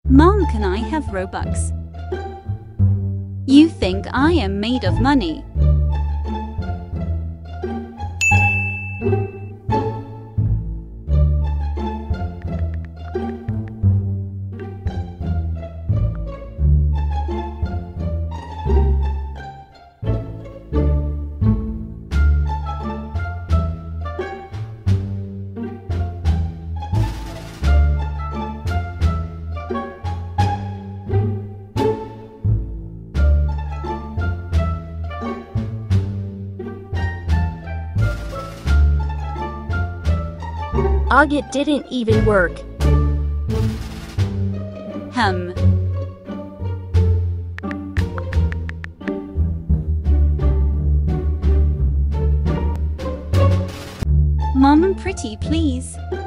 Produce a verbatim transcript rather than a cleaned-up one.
Mom, can I have robux? You think I am made of money? Ugh, it didn't even work. Hmm. Mom, I'm pretty, please.